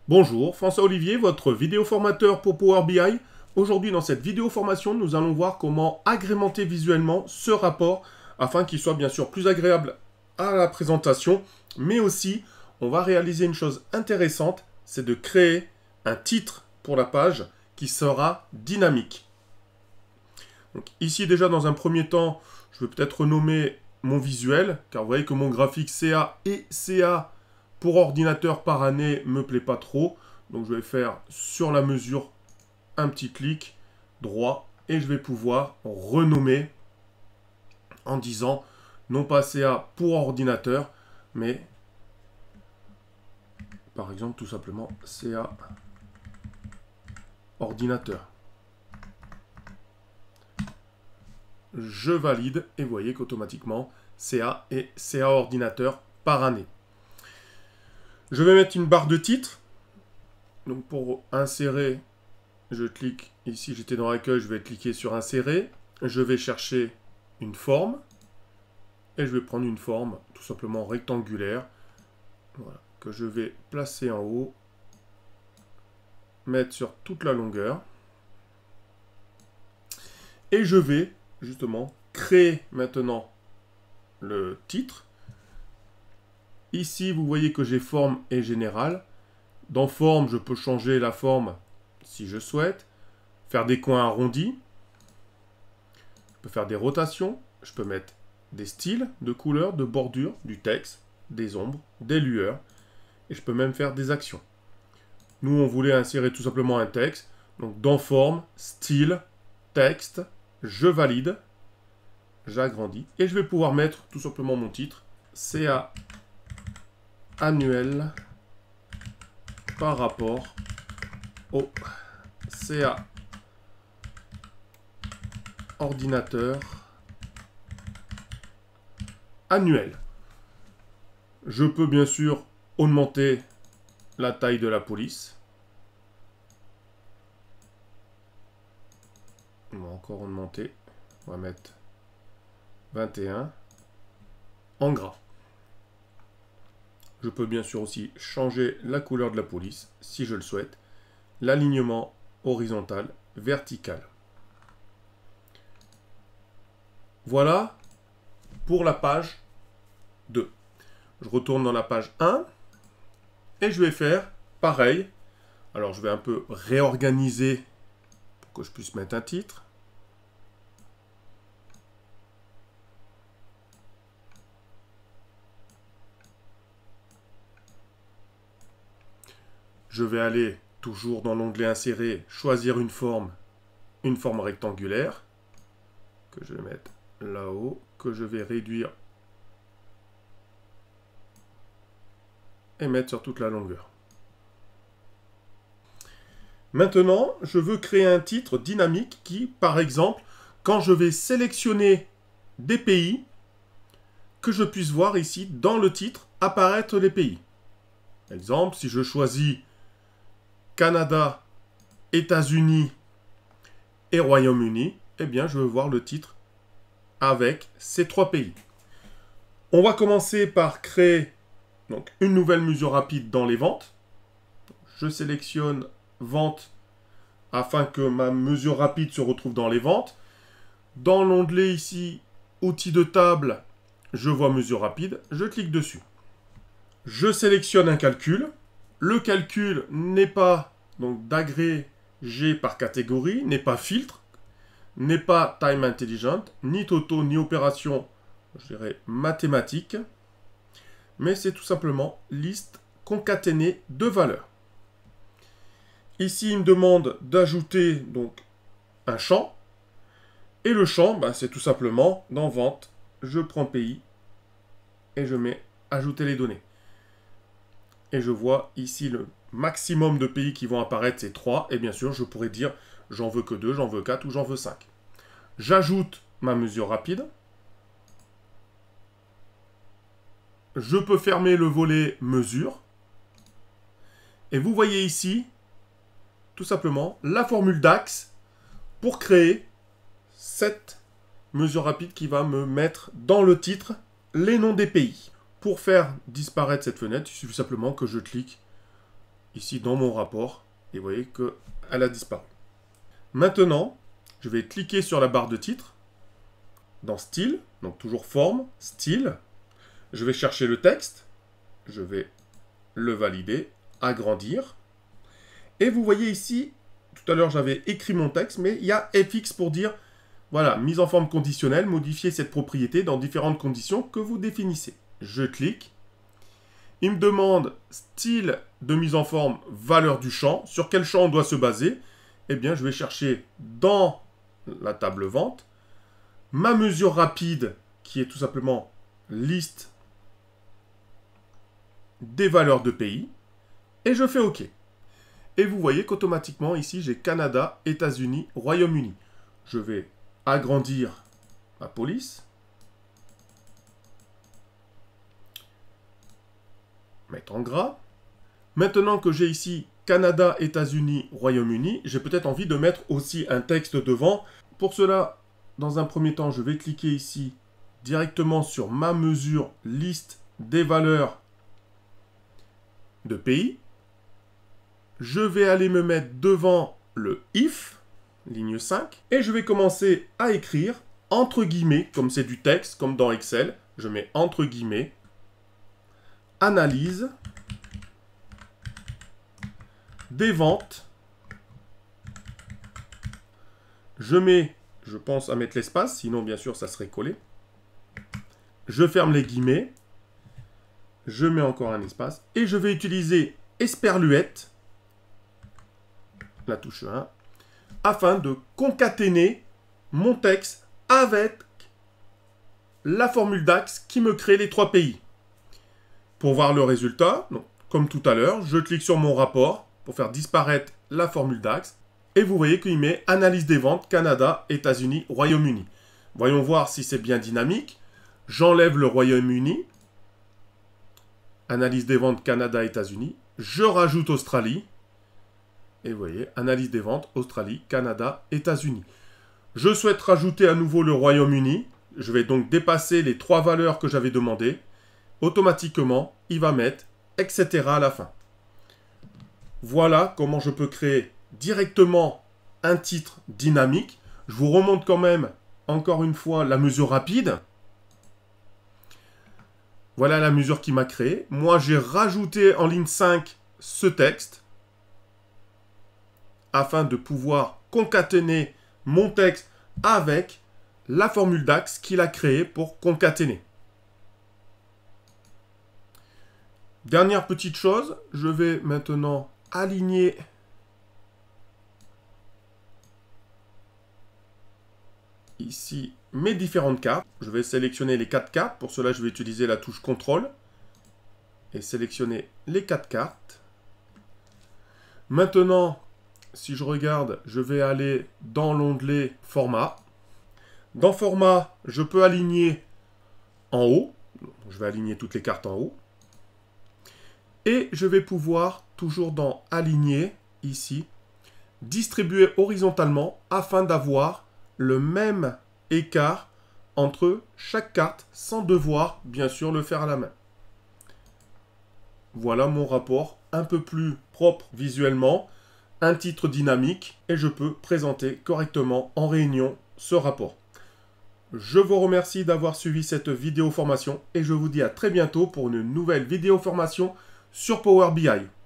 Bonjour, François Olivier, votre vidéo formateur pour Power BI. Aujourd'hui, dans cette vidéo formation, nous allons voir comment agrémenter visuellement ce rapport afin qu'il soit bien sûr plus agréable à la présentation, mais aussi, on va réaliser une chose intéressante, c'est de créer un titre pour la page qui sera dynamique. Donc, ici, déjà, dans un premier temps, je vais peut-être renommer mon visuel, car vous voyez que mon graphique CA et CA pour ordinateur par année me plaît pas trop. Donc je vais faire sur la mesure un petit clic droit et je vais pouvoir renommer en disant non pas CA pour ordinateur, mais par exemple tout simplement CA ordinateur. Je valide et vous voyez qu'automatiquement CA et CA ordinateur par année. Je vais mettre une barre de titre. Donc pour insérer, je clique ici, j'étais dans l'accueil, je vais cliquer sur insérer. Je vais chercher une forme. Et je vais prendre une forme tout simplement rectangulaire. Voilà, que je vais placer en haut. Mettre sur toute la longueur. Et je vais justement créer maintenant le titre. Ici, vous voyez que j'ai forme et général. Dans forme, je peux changer la forme si je souhaite. Faire des coins arrondis. Je peux faire des rotations. Je peux mettre des styles de couleurs, de bordures, du texte, des ombres, des lueurs. Et je peux même faire des actions. Nous, on voulait insérer tout simplement un texte. Donc, dans forme, style, texte, je valide. J'agrandis. Et je vais pouvoir mettre tout simplement mon titre. CA annuel par rapport au CA ordinateur annuel. Je peux bien sûr augmenter la taille de la police. On va encore augmenter. On va mettre 21 en gras. Je peux bien sûr aussi changer la couleur de la police, si je le souhaite. L'alignement horizontal, vertical. Voilà pour la page 2. Je retourne dans la page 1. Et je vais faire pareil. Alors je vais un peu réorganiser pour que je puisse mettre un titre. Je vais aller toujours dans l'onglet insérer, choisir une forme rectangulaire, que je vais mettre là-haut, que je vais réduire et mettre sur toute la longueur. Maintenant, je veux créer un titre dynamique qui, par exemple, quand je vais sélectionner des pays, que je puisse voir ici, dans le titre, apparaître les pays. Par exemple, si je choisis Canada, États-Unis et Royaume-Uni, eh bien, je veux voir le titre avec ces trois pays. On va commencer par créer donc, une nouvelle mesure rapide dans les ventes. Je sélectionne vente afin que ma mesure rapide se retrouve dans les ventes. Dans l'onglet ici, outils de table, je vois mesure rapide. Je clique dessus. Je sélectionne un calcul. Le calcul n'est pas donc d'agrégé par catégorie, n'est pas filtre, n'est pas time intelligent, ni toto, ni opération, je dirais mathématique, mais c'est tout simplement liste concaténée de valeurs. Ici, il me demande d'ajouter donc un champ, et le champ, c'est tout simplement dans vente, je prends pays et je mets ajouter les données. Et je vois ici le maximum de pays qui vont apparaître, c'est 3. Et bien sûr, je pourrais dire, j'en veux que 2, j'en veux 4 ou j'en veux 5. J'ajoute ma mesure rapide. Je peux fermer le volet mesure. Et vous voyez ici, tout simplement, la formule DAX pour créer cette mesure rapide qui va me mettre dans le titre les noms des pays. Pour faire disparaître cette fenêtre, il suffit simplement que je clique ici dans mon rapport. Et vous voyez qu'elle a disparu. Maintenant, je vais cliquer sur la barre de titre, dans Style, donc toujours Forme, Style. Je vais chercher le texte, je vais le valider, agrandir. Et vous voyez ici, tout à l'heure j'avais écrit mon texte, mais il y a FX pour dire, voilà, mise en forme conditionnelle, modifier cette propriété dans différentes conditions que vous définissez. Je clique. Il me demande style de mise en forme, valeur du champ. Sur quel champ on doit se baser? Eh bien, je vais chercher dans la table vente ma mesure rapide, qui est tout simplement liste des valeurs de pays. Et je fais OK. Et vous voyez qu'automatiquement, ici, j'ai Canada, États-Unis, Royaume-Uni. Je vais agrandir ma police. Mettre en gras. Maintenant que j'ai ici Canada, États-Unis, Royaume-Uni, j'ai peut-être envie de mettre aussi un texte devant. Pour cela, dans un premier temps, je vais cliquer ici directement sur ma mesure liste des valeurs de pays. Je vais aller me mettre devant le if, ligne 5, et je vais commencer à écrire entre guillemets, comme c'est du texte, comme dans Excel, je mets entre guillemets, analyse des ventes. Je pense à mettre l'espace, sinon bien sûr ça serait collé. Je ferme les guillemets, je mets encore un espace, et je vais utiliser Esperluette, la touche 1, afin de concaténer mon texte avec la formule DAX qui me crée les 3 pays. Pour voir le résultat, donc, comme tout à l'heure, je clique sur mon rapport pour faire disparaître la formule DAX. Et vous voyez qu'il met analyse des ventes Canada, États-Unis, Royaume-Uni. Voyons voir si c'est bien dynamique. J'enlève le Royaume-Uni. Analyse des ventes Canada, États-Unis. Je rajoute Australie. Et vous voyez, analyse des ventes Australie, Canada, États-Unis. Je souhaite rajouter à nouveau le Royaume-Uni. Je vais donc dépasser les 3 valeurs que j'avais demandées. Automatiquement, il va mettre etc. à la fin. Voilà comment je peux créer directement un titre dynamique. Je vous remonte quand même, encore une fois, la mesure rapide. Voilà la mesure qui m'a créé. Moi, j'ai rajouté en ligne 5 ce texte afin de pouvoir concaténer mon texte avec la formule DAX qu'il a créée pour concaténer. Dernière petite chose, je vais maintenant aligner ici mes différentes cartes. Je vais sélectionner les 4 cartes. Pour cela, je vais utiliser la touche CTRL et sélectionner les 4 cartes. Maintenant, si je regarde, je vais aller dans l'onglet Format. Dans Format, je peux aligner en haut. Je vais aligner toutes les cartes en haut. Et je vais pouvoir, toujours dans Aligner, ici, distribuer horizontalement afin d'avoir le même écart entre chaque carte sans devoir, bien sûr, le faire à la main. Voilà mon rapport un peu plus propre visuellement, un titre dynamique et je peux présenter correctement en réunion ce rapport. Je vous remercie d'avoir suivi cette vidéo formation et je vous dis à très bientôt pour une nouvelle vidéo formation sur Power BI.